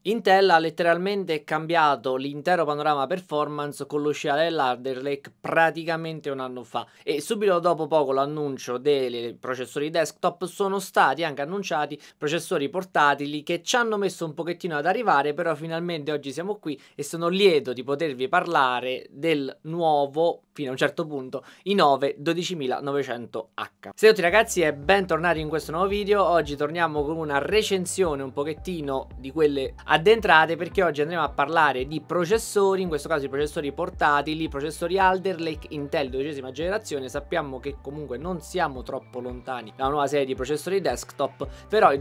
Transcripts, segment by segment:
Intel ha letteralmente cambiato l'intero panorama performance con l'uscita dell'Alder Lake praticamente un anno fa, e subito dopo poco l'annuncio dei processori desktop sono stati anche annunciati processori portatili che ci hanno messo un pochettino ad arrivare, però finalmente oggi siamo qui e sono lieto di potervi parlare del nuovo, fino a un certo punto, i9 12900H. Saluti ragazzi e bentornati in questo nuovo video. Oggi torniamo con una recensione un pochettino di quelle addentrate, perché oggi andremo a parlare di processori, in questo caso i processori portatili, processori Alder Lake Intel 12ª generazione. Sappiamo che comunque non siamo troppo lontani da una nuova serie di processori desktop, però i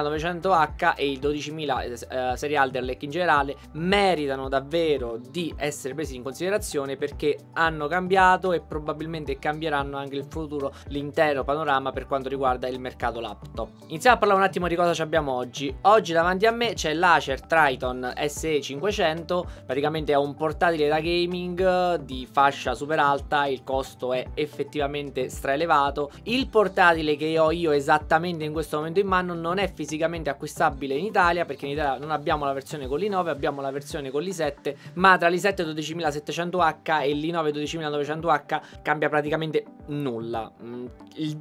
12900H e i 12000 serie Alder Lake in generale meritano davvero di essere presi in considerazione, perché hanno cambiato e probabilmente cambieranno anche il futuro, l'intero panorama per quanto riguarda il mercato laptop. Iniziamo a parlare un attimo di cosa abbiamo oggi. Oggi davanti a me c'è l'Acer Triton SE500, praticamente è un portatile da gaming di fascia super alta, il costo è effettivamente straelevato. Il portatile che ho io esattamente in questo momento in mano non è fisicamente acquistabile in Italia, perché in Italia non abbiamo la versione con l'i9, abbiamo la versione con l'i7, ma tra l'i7 12700H e l'i9 12900H cambia praticamente nulla. Il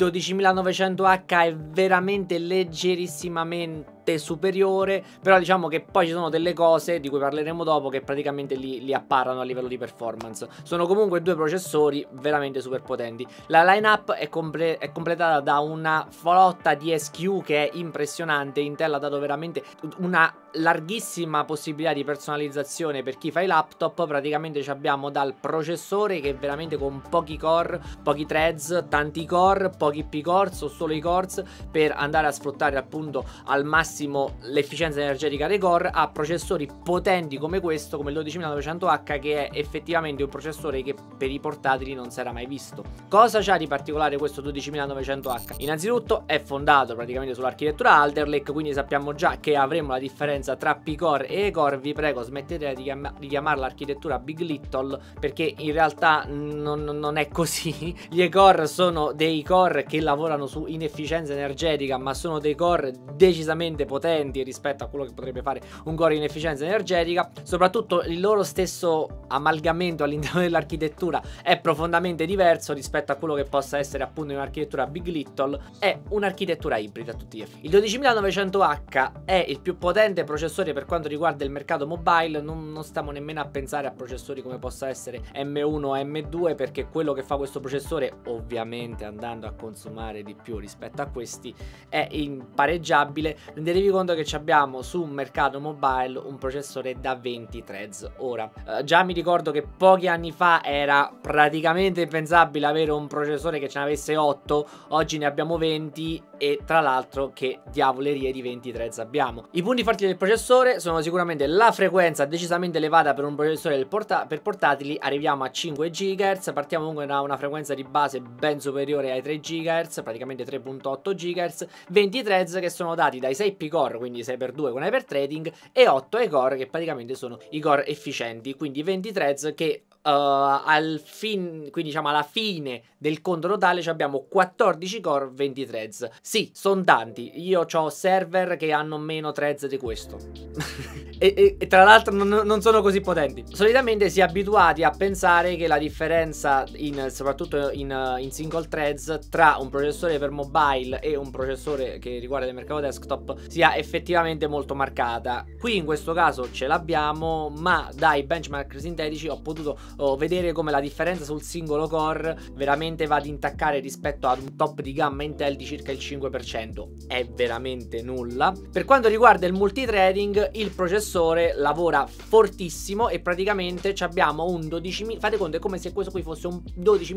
12900H è veramente leggerissimamente superiore, però diciamo che poi ci sono delle cose di cui parleremo dopo che praticamente li apparano a livello di performance. Sono comunque due processori veramente super potenti. La lineup è completata da una flotta di SKU che è impressionante. Intel ha dato veramente una larghissima possibilità di personalizzazione per chi fa i laptop. Praticamente abbiamo dal processore che è veramente con pochi core, pochi threads, tanti core, pochi p-cores o solo i cores per andare a sfruttare appunto al massimo l'efficienza energetica dei core, a processori potenti come questo, come il 12900H, che è effettivamente un processore che per i portatili non si era mai visto. Cosa c'ha di particolare questo 12900H? Innanzitutto è fondato praticamente sull'architettura Alder Lake, quindi sappiamo già che avremo la differenza tra P-core e E-core. Vi prego, smettete di chiamarla architettura Big Little, perché in realtà non è così. Gli E-core sono dei core che lavorano su inefficienza energetica, ma sono dei core decisamente potenti rispetto a quello che potrebbe fare un core in efficienza energetica. Soprattutto il loro stesso amalgamento all'interno dell'architettura è profondamente diverso rispetto a quello che possa essere appunto in un'architettura Big Little. È un'architettura ibrida a tutti gli effetti. Il 12900H è il più potente processore per quanto riguarda il mercato mobile. Non stiamo nemmeno a pensare a processori come possa essere M1 o M2, perché quello che fa questo processore, ovviamente andando a consumare di più rispetto a questi, è impareggiabile. Rendetevi conto che abbiamo su un mercato mobile un processore da 20 threads. Ora, già mi ricordo che pochi anni fa era praticamente impensabile avere un processore che ce ne avesse 8, oggi ne abbiamo 20 e tra l'altro che diavolerie di 20 threads abbiamo. I punti forti del processore sono sicuramente la frequenza decisamente elevata per un processore per portatili, arriviamo a 5 GHz, partiamo comunque da una frequenza di base ben superiore ai 3 GHz, praticamente 3.8 GHz, 20 threads che sono dati dai 6 P-core, quindi 6x2 con hyperthreading, e 8 E-core che praticamente sono i core efficienti, quindi 20 threads che quindi diciamo alla fine del conto totale abbiamo 14 core, 20 threads. Sì, sono tanti. Io ho server che hanno meno threads di questo. e tra l'altro non sono così potenti. Solitamente si è abituati a pensare che la differenza soprattutto in single threads tra un processore per mobile e un processore che riguarda il mercato desktop sia effettivamente molto marcata. Qui in questo caso ce l'abbiamo, ma dai benchmark sintetici ho potuto vedere come la differenza sul singolo core veramente va ad intaccare rispetto ad un top di gamma Intel di circa il 5%. È veramente nulla. Per quanto riguarda il multithreading, il processore lavora fortissimo e praticamente abbiamo un 12.000, fate conto, è come se questo qui fosse un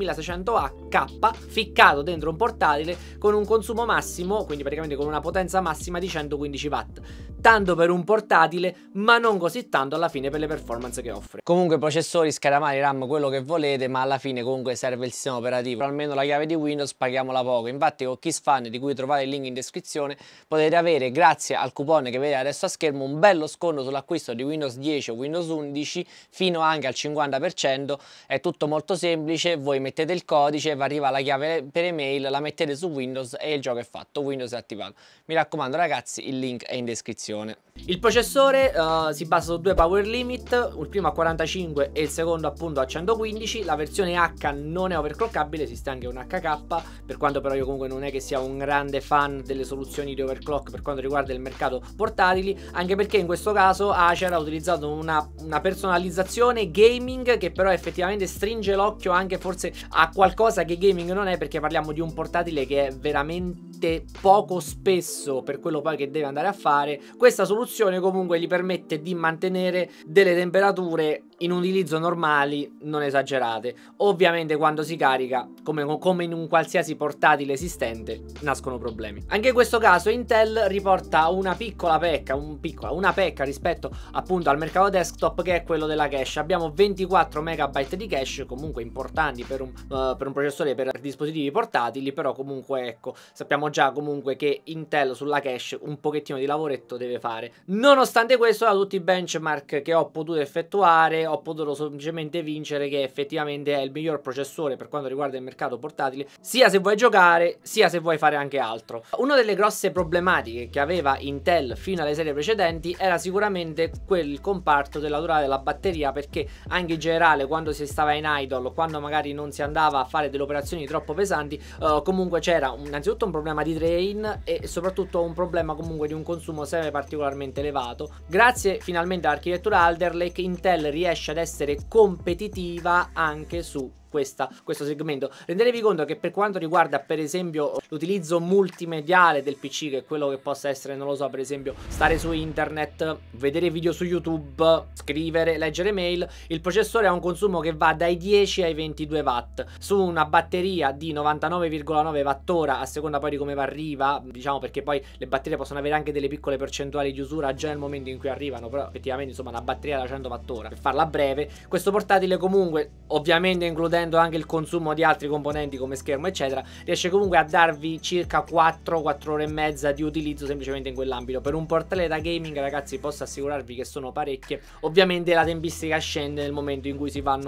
12600K ficcato dentro un portatile con un consumo massimo, quindi praticamente con una potenza massima di 115 watt. Tanto per un portatile, ma non così tanto alla fine per le performance che offre. Comunque processori, scheda madre, RAM, quello che volete, ma alla fine comunque serve il sistema operativo. Almeno la chiave di Windows paghiamola poco. Infatti con KissFan, di cui trovate il link in descrizione, potete avere, grazie al coupon che vedete adesso a schermo, un bello sconto fondo sull'acquisto di Windows 10 o Windows 11 fino anche al 50%, è tutto molto semplice, voi mettete il codice, vi arriva la chiave per email, la mettete su Windows e il gioco è fatto, Windows è attivato. Mi raccomando ragazzi, il link è in descrizione. Il processore si basa su due power limit, il primo a 45 e il secondo appunto a 115, la versione H non è overclockabile, esiste anche un HK, per quanto però io comunque non è che sia un grande fan delle soluzioni di overclock per quanto riguarda il mercato portatili, anche perché in questo caso Acer ha utilizzato una personalizzazione gaming che però effettivamente stringe l'occhio anche forse a qualcosa che gaming non è, perché parliamo di un portatile che è veramente poco spesso per quello poi che deve andare a fare. Questa soluzione comunque gli permette di mantenere delle temperature in utilizzo normali, non esagerate. Ovviamente quando si carica, come in un qualsiasi portatile esistente, nascono problemi. Anche in questo caso Intel riporta una piccola pecca, una pecca rispetto appunto al mercato desktop, che è quello della cache. Abbiamo 24 MB di cache, comunque importanti per un processore per dispositivi portatili, però comunque ecco, sappiamo già comunque che Intel sulla cache un pochettino di lavoretto deve fare. Nonostante questo, da tutti i benchmark che ho potuto effettuare, ho potuto semplicemente vincere che effettivamente è il miglior processore per quanto riguarda il mercato portatile, sia se vuoi giocare sia se vuoi fare anche altro. Una delle grosse problematiche che aveva Intel fino alle serie precedenti era sicuramente quel comparto della durata della batteria, perché anche in generale quando si stava in idle, quando magari non si andava a fare delle operazioni troppo pesanti, comunque c'era innanzitutto un problema di drain e soprattutto un problema comunque di un consumo semi particolarmente elevato. Grazie finalmente all'architettura Alder Lake, Intel riesce ad essere competitiva anche su questo segmento. Rendetevi conto che per quanto riguarda per esempio l'utilizzo multimediale del PC, che è quello che possa essere, non lo so, per esempio stare su internet, vedere video su YouTube, scrivere, leggere mail, il processore ha un consumo che va dai 10 ai 22 watt su una batteria di 99,9 wattora, a seconda poi di come arriva, diciamo, perché poi le batterie possono avere anche delle piccole percentuali di usura già nel momento in cui arrivano, però effettivamente insomma una batteria da 100 wattora, per farla breve. Questo portatile comunque, ovviamente includendo anche il consumo di altri componenti come schermo eccetera, riesce comunque a darvi circa 4 ore e mezza di utilizzo semplicemente in quell'ambito. Per un portatile da gaming ragazzi posso assicurarvi che sono parecchie. Ovviamente la tempistica scende nel momento in cui si va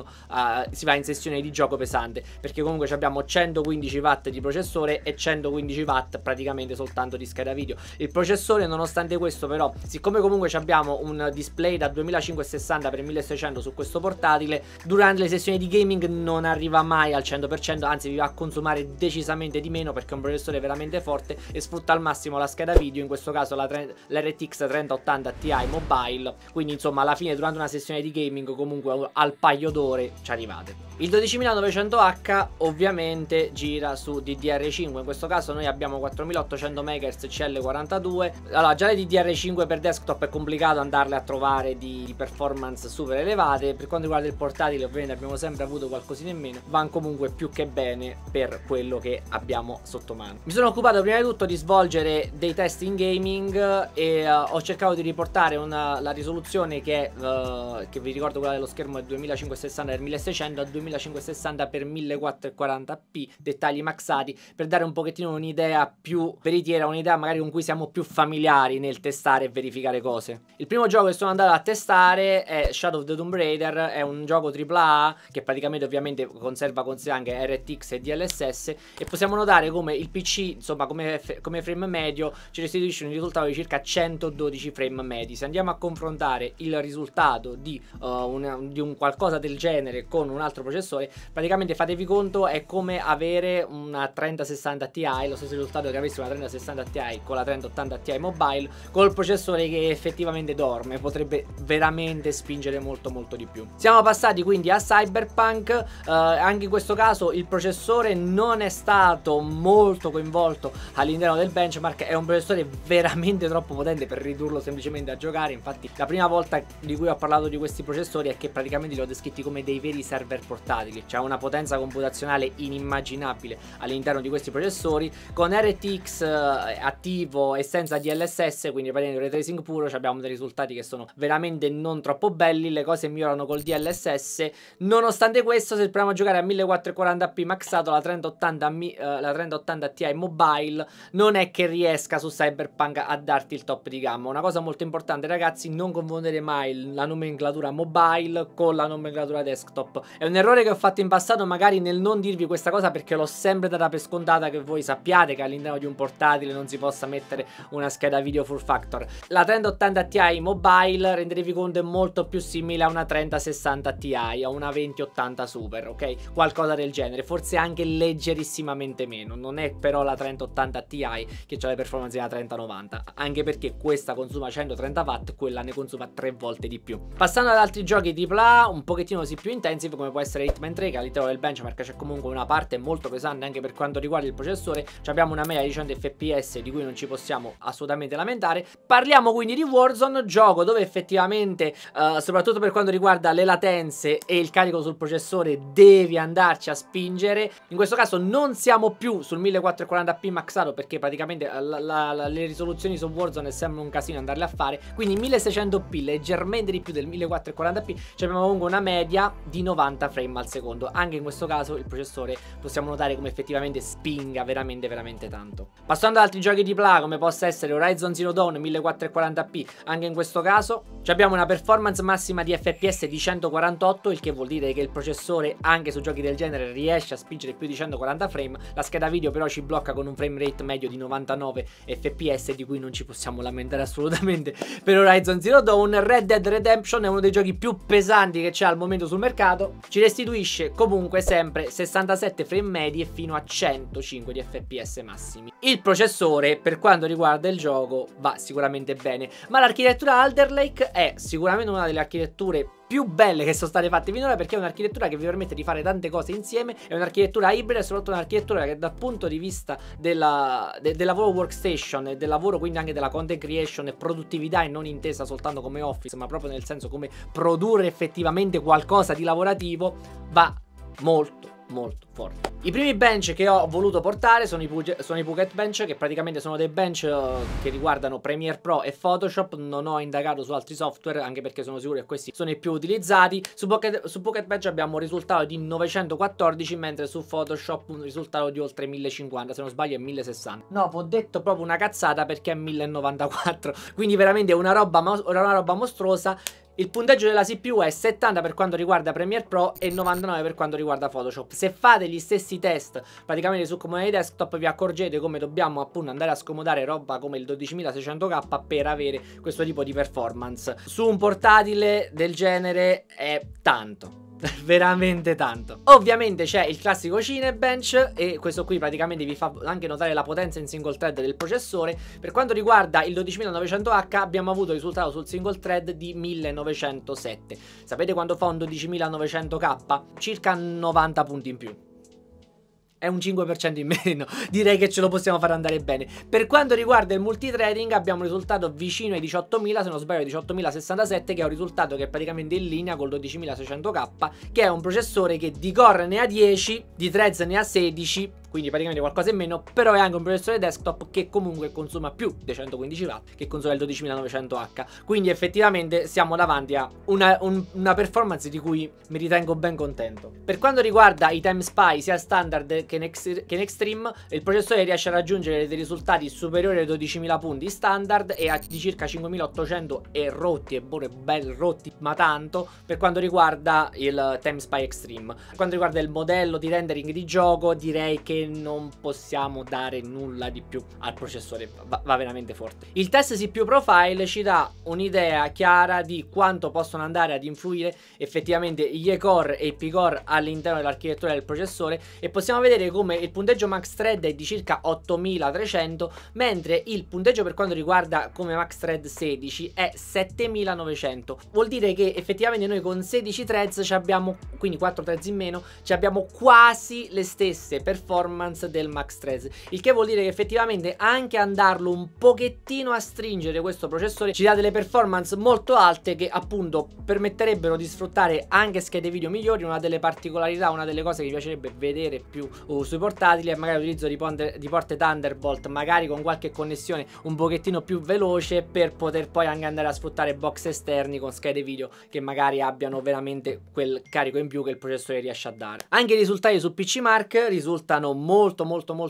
in sessione di gioco pesante, perché comunque abbiamo 115 watt di processore e 115 watt praticamente soltanto di scheda video. Il processore nonostante questo però, siccome comunque abbiamo un display da 2560x1600 su questo portatile, durante le sessioni di gaming non arriva mai al 100%, anzi vi va a consumare decisamente di meno, perché è un processore veramente forte e sfrutta al massimo la scheda video, in questo caso l'RTX 3080 Ti Mobile, quindi insomma alla fine durante una sessione di gaming comunque al paio d'ore ci arrivate. Il 12900H ovviamente gira su DDR5, in questo caso noi abbiamo 4800 MHz CL42. Allora già le DDR5 per desktop è complicato andarle a trovare di performance super elevate, per quanto riguarda il portatile ovviamente abbiamo sempre avuto qualcosina in meno, vanno comunque più che bene per quello che abbiamo sotto mano. Mi sono occupato prima di tutto di svolgere dei test in gaming e ho cercato di riportare la risoluzione che vi ricordo quella dello schermo è 2560x1600 a 2560x1440p, dettagli maxati, per dare un pochettino un'idea più veritiera, un'idea magari con cui siamo più familiari nel testare e verificare cose. Il primo gioco che sono andato a testare è Shadow of the Tomb Raider, è un gioco AAA che praticamente ovviamente conserva con sé anche RTX e DLSS, e possiamo notare come il PC insomma come frame medio ci restituisce un risultato di circa 112 frame medi. Se andiamo a confrontare il risultato di un qualcosa del genere con un altro processore, praticamente fatevi conto è come avere una 3060 Ti, lo stesso risultato che avessi una 3060 Ti con la 3080 Ti Mobile, col processore che effettivamente dorme, potrebbe veramente spingere molto di più. Siamo passati quindi a Cyberpunk. Anche in questo caso il processore non è stato molto coinvolto all'interno del benchmark, è un processore veramente troppo potente per ridurlo semplicemente a giocare. Infatti la prima volta di cui ho parlato di questi processori è che praticamente li ho descritti come dei veri server portatili, cioè una potenza computazionale inimmaginabile all'interno di questi processori. Con RTX attivo e senza DLSS, quindi praticamente ray tracing puro, abbiamo dei risultati che sono veramente non troppo belli. Le cose migliorano col DLSS. Nonostante questo, se proviamo a giocare a 1440p maxato, la 3080 Ti mobile non è che riesca su Cyberpunk a darti il top di gamma. Una cosa molto importante, ragazzi, non confondere mai la nomenclatura mobile con la nomenclatura desktop. È un errore che ho fatto in passato, magari nel non dirvi questa cosa, perché l'ho sempre data per scontata che voi sappiate che all'interno di un portatile non si possa mettere una scheda video full factor. La 3080 Ti mobile, rendetevi conto, è molto più simile a una 3060 Ti, a una 2080 Super, ok? Qualcosa del genere, forse anche leggerissimamente meno. Non è però la 3080 Ti che ha le performance della 3090, anche perché questa consuma 130 watt, quella ne consuma 3 volte di più. Passando ad altri giochi AAA un pochettino più intensive, come può essere Hitman 3, che all'interno del benchmark c'è comunque una parte molto pesante anche per quanto riguarda il processore. Abbiamo una media di 100 fps di cui non ci possiamo assolutamente lamentare. Parliamo quindi di Warzone, gioco dove effettivamente soprattutto per quanto riguarda le latenze e il carico sul processore devi andarci a spingere. In questo caso non siamo più sul 1440p maxato, perché praticamente le risoluzioni su Warzone sembra un casino andarle a fare, quindi 1600p, leggermente di più del 1440p. Abbiamo comunque una media di 90 frame al secondo. Anche in questo caso il processore possiamo notare come effettivamente spinga veramente tanto. Passando ad altri giochi di AAA, come possa essere Horizon Zero Dawn 1440p, anche in questo caso abbiamo una performance massima di fps di 148, il che vuol dire che il processore anche su giochi del genere riesce a spingere più di 140 frame. La scheda video però ci blocca con un frame rate medio di 99 fps, di cui non ci possiamo lamentare assolutamente per Horizon Zero Dawn. Red Dead Redemption è uno dei giochi più pesanti che c'è al momento sul mercato, ci restituisce comunque sempre 67 frame medi e fino a 105 di fps massimi. Il processore per quanto riguarda il gioco va sicuramente bene, ma l'architettura Alder Lake è sicuramente una delle architetture più belle che sono state fatte finora, perché è un'architettura che vi permette di fare tante cose insieme. È un'architettura ibrida e soprattutto un'architettura che dal punto di vista del lavoro workstation e del lavoro quindi anche della content creation e produttività, e non intesa soltanto come office ma proprio nel senso come produrre effettivamente qualcosa di lavorativo, va molto forte. I primi bench che ho voluto portare sono i Puget Bench, che praticamente sono dei bench che riguardano Premiere Pro e Photoshop. Non ho indagato su altri software, anche perché sono sicuro che questi sono i più utilizzati. Su Puget Bench abbiamo un risultato di 914, mentre su Photoshop un risultato di oltre 1050, se non sbaglio è 1060. No, ho detto proprio una cazzata, perché è 1094, quindi veramente una roba mostruosa. Il punteggio della CPU è 70 per quanto riguarda Premiere Pro e 99 per quanto riguarda Photoshop. Se fate gli stessi test praticamente su comodità desktop, vi accorgete come dobbiamo appunto andare a scomodare roba come il 12600K per avere questo tipo di performance. Su un portatile del genere è tanto. Veramente tanto. Ovviamente c'è il classico Cinebench, e questo qui praticamente vi fa anche notare la potenza in single thread del processore. Per quanto riguarda il 12900H abbiamo avuto risultato sul single thread di 1907. Sapete quando fa un 12900K? Circa 90 punti in più. È un 5% in meno, direi che ce lo possiamo fare andare bene. Per quanto riguarda il multithreading abbiamo un risultato vicino ai 18.000, se non sbaglio 18.067, che è un risultato che è praticamente in linea col 12600K, che è un processore che di core ne ha 10, di threads ne ha 16, quindi praticamente qualcosa in meno, però è anche un processore desktop che comunque consuma più dei 115 watt, che consuma il 12900H, quindi effettivamente siamo davanti a una performance di cui mi ritengo ben contento. Per quanto riguarda i time spy sia standard che in extreme, il processore riesce a raggiungere dei risultati superiori ai 12.000 punti standard e a di circa 5.800 e rotti, e buone bel rotti ma tanto, per quanto riguarda il time spy extreme. Per quanto riguarda il modello di rendering di gioco, direi che non possiamo dare nulla di più al processore, va veramente forte. Il test CPU profile ci dà un'idea chiara di quanto possono andare ad influire effettivamente gli E-core e i P-core all'interno dell'architettura del processore, e possiamo vedere come il punteggio max thread è di circa 8300, mentre il punteggio per quanto riguarda come max thread 16 è 7900. Vuol dire che effettivamente noi con 16 threads abbiamo, quindi 4 threads in meno, abbiamo quasi le stesse performance performance del Max 3, il che vuol dire che effettivamente anche andarlo un pochettino a stringere questo processore ci dà delle performance molto alte che appunto permetterebbero di sfruttare anche schede video migliori. Una delle particolarità, una delle cose che mi piacerebbe vedere più sui portatili è magari l'utilizzo di porte Thunderbolt, magari con qualche connessione un pochettino più veloce, per poter poi anche andare a sfruttare box esterni con schede video che magari abbiano veramente quel carico in più che il processore riesce a dare. Anche i risultati su PC Mark risultano molto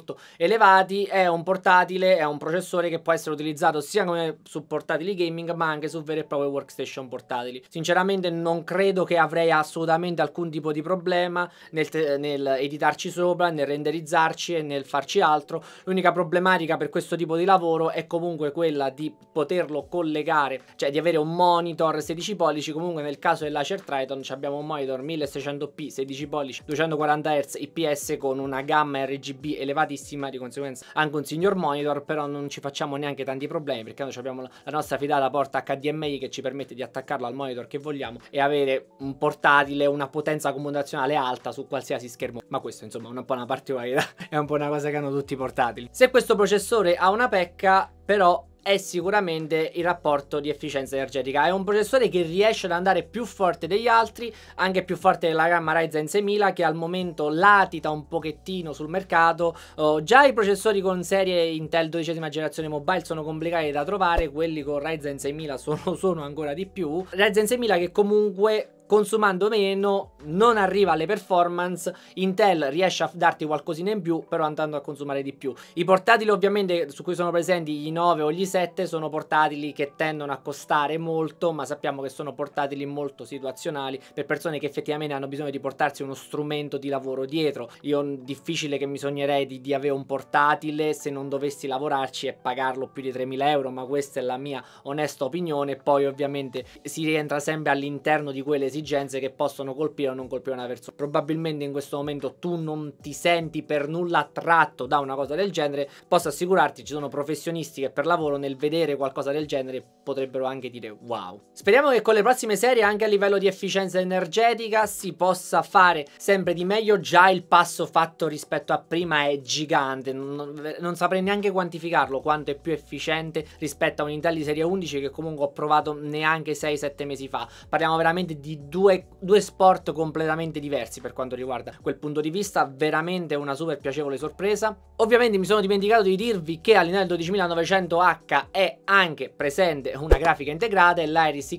elevati. È un portatile, è un processore che può essere utilizzato sia come su portatili gaming ma anche su vere e proprie workstation portatili. Sinceramente non credo che avrei assolutamente alcun tipo di problema nel editarci sopra, nel renderizzarci e nel farci altro. L'unica problematica per questo tipo di lavoro è comunque quella di poterlo collegare, cioè di avere un monitor 16 pollici. Comunque nel caso dell'Acer Triton abbiamo un monitor 1600p 16 pollici 240 Hz IPS con una gamma RGB elevatissima, di conseguenza anche un signor monitor, però non ci facciamo neanche tanti problemi perché noi abbiamo la nostra fidata porta HDMI che ci permette di attaccarlo al monitor che vogliamo e avere un portatile, una potenza computazionale alta su qualsiasi schermo. Ma questo insomma è un po' una particolarità, è un po' una cosa che hanno tutti i portatili. Se questo processore ha una pecca però è sicuramente il rapporto di efficienza energetica. È un processore che riesce ad andare più forte degli altri, anche più forte della gamma Ryzen 6000 che al momento latita un pochettino sul mercato. Già i processori con serie Intel 12ª generazione mobile sono complicati da trovare, quelli con Ryzen 6000 sono ancora di più. Ryzen 6000 che comunque consumando meno non arriva alle performance, Intel riesce a darti qualcosina in più però andando a consumare di più. I portatili ovviamente su cui sono presenti gli i9 o gli i7 sono portatili che tendono a costare molto, ma sappiamo che sono portatili molto situazionali per persone che effettivamente hanno bisogno di portarsi uno strumento di lavoro dietro. Io difficile che mi sognerei di avere un portatile se non dovessi lavorarci e pagarlo più di 3.000 euro, ma questa è la mia onesta opinione. Poi ovviamente si rientra sempre all'interno di quelle esigenze che possono colpire o non colpire una persona. Probabilmente in questo momento tu non ti senti per nulla attratto da una cosa del genere, posso assicurarti ci sono professionisti che per lavoro nel vedere qualcosa del genere potrebbero anche dire wow. Speriamo che con le prossime serie anche a livello di efficienza energetica si possa fare sempre di meglio. Già il passo fatto rispetto a prima è gigante, non saprei neanche quantificarlo quanto è più efficiente rispetto a un Intel di serie 11 che comunque ho provato neanche 6-7 mesi fa. Parliamo veramente di due sport completamente diversi per quanto riguarda quel punto di vista. Veramente una super piacevole sorpresa. Ovviamente mi sono dimenticato di dirvi che all'Intel 12900H è anche presente una grafica integrata e l'Iris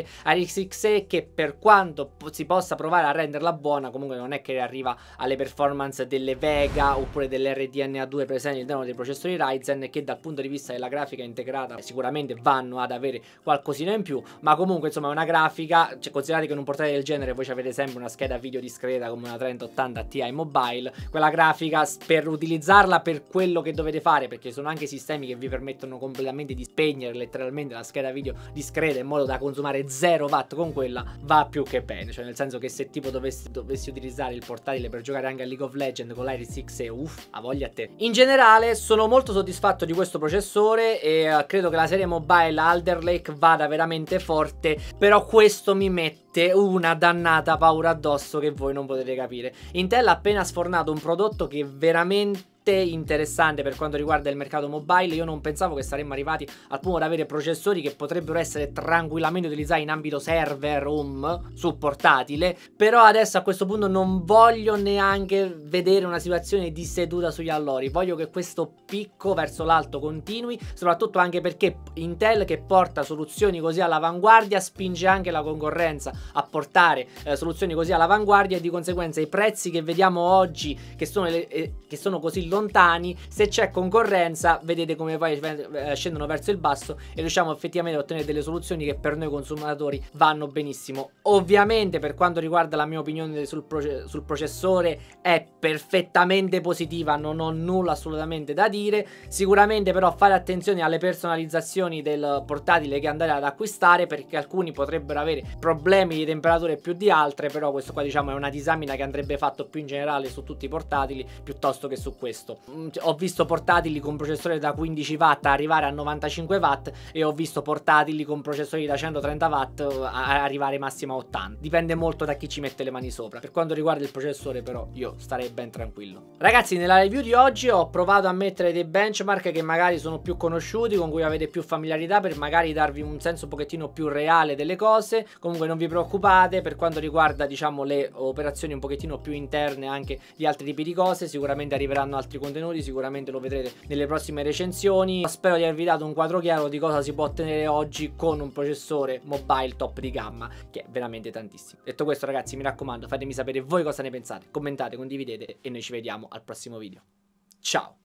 Xe che per quanto si possa provare a renderla buona comunque non è che arriva alle performance delle Vega oppure delle RDNA2 presenti all'interno dei processori Ryzen, che dal punto di vista della grafica integrata sicuramente vanno ad avere qualcosina in più, ma comunque insomma è una grafica, cioè, considerate che in un portatile del genere voi avete sempre una scheda video discreta come una 3080 Ti mobile, quella grafica per utilizzarla per quello che dovete fare, perché sono anche sistemi che vi permettono completamente di spegnere letteralmente la scheda video discreta in modo da consumare 0 watt con quella, va più che bene. Cioè nel senso che se tipo dovessi utilizzare il portatile per giocare anche a League of Legends con l'Iris Xe, uff, a voglia a te. In generale sono molto soddisfatto di questo processore e credo che la serie mobile Alder Lake vada veramente forte, però questo mi mette una dannata paura addosso che voi non potete capire. Intel ha appena sfornato un prodotto che veramente interessante per quanto riguarda il mercato mobile. Io non pensavo che saremmo arrivati al punto da avere processori che potrebbero essere tranquillamente utilizzati in ambito server home su portatile, però adesso a questo punto non voglio neanche vedere una situazione di seduta sugli allori, voglio che questo picco verso l'alto continui, soprattutto anche perché Intel, che porta soluzioni così all'avanguardia, spinge anche la concorrenza a portare soluzioni così all'avanguardia, e di conseguenza i prezzi che vediamo oggi che sono così lontani, se c'è concorrenza vedete come poi scendono verso il basso e riusciamo effettivamente a ottenere delle soluzioni che per noi consumatori vanno benissimo. Ovviamente per quanto riguarda la mia opinione sul processore è perfettamente positiva, non ho nulla assolutamente da dire. Sicuramente però fare attenzione alle personalizzazioni del portatile che andate ad acquistare, perché alcuni potrebbero avere problemi di temperature più di altre, però questo qua diciamo è una disamina che andrebbe fatto più in generale su tutti i portatili piuttosto che su questo. questo. Ho visto portatili con processore da 15 watt arrivare a 95 watt e ho visto portatili con processori da 130 watt arrivare massimo a 80. Dipende molto da chi ci mette le mani sopra. Per quanto riguarda il processore però io starei ben tranquillo. Ragazzi, nella review di oggi ho provato a mettere dei benchmark che magari sono più conosciuti, con cui avete più familiarità, per magari darvi un senso un pochettino più reale delle cose. Comunque non vi preoccupate, per quanto riguarda diciamo le operazioni un pochettino più interne anche di altri tipi di cose, sicuramente arriveranno altri contenuti, sicuramente lo vedrete nelle prossime recensioni. Spero di avervi dato un quadro chiaro di cosa si può ottenere oggi con un processore mobile top di gamma, che è veramente tantissimo. Detto questo ragazzi, mi raccomando, fatemi sapere voi cosa ne pensate, commentate, condividete e noi ci vediamo al prossimo video. Ciao!